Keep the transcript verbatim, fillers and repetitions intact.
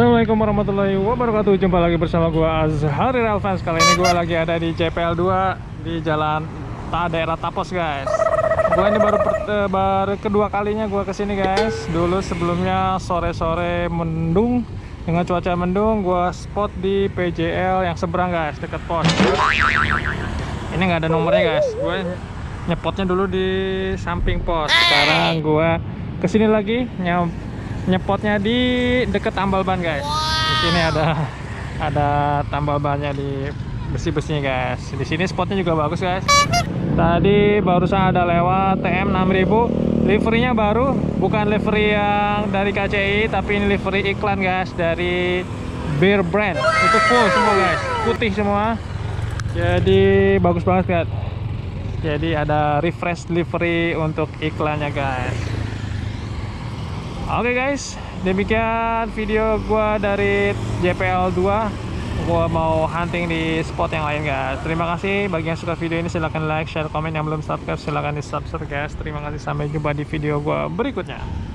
Assalamualaikum warahmatullahi wabarakatuh. Jumpa lagi bersama gua Azhari Relfans. Kali ini gua lagi ada di J P L dua di Jalan Ta daerah Tapos, guys. Gua ini baru per, eh, baru kedua kalinya gua kesini, guys. Dulu sebelumnya sore-sore mendung dengan cuaca mendung, gua spot di P J L yang seberang, guys, dekat pos. Ini nggak ada nomornya, guys. Gue nyepotnya dulu di samping pos. Sekarang gua kesini lagi nyam nyepotnya di deket tambal ban, guys. Di sini ada ada tambal bannya di besi-besinya, guys. Di sini spotnya juga bagus, guys. Tadi barusan ada lewat T M enam ribu, liverynya baru, bukan livery yang dari K C I, tapi ini livery iklan, guys, dari Bear Brand. Itu full semua, guys, putih semua. Jadi bagus banget, guys. Jadi ada refresh livery untuk iklannya, guys. Oke, guys, demikian video gua dari J P L dua. Gua mau hunting di spot yang lain, guys. Terima kasih bagi yang suka video ini, silahkan like, share, komen. Yang belum subscribe silahkan di subscribe, guys. Terima kasih, sampai jumpa di video gua berikutnya.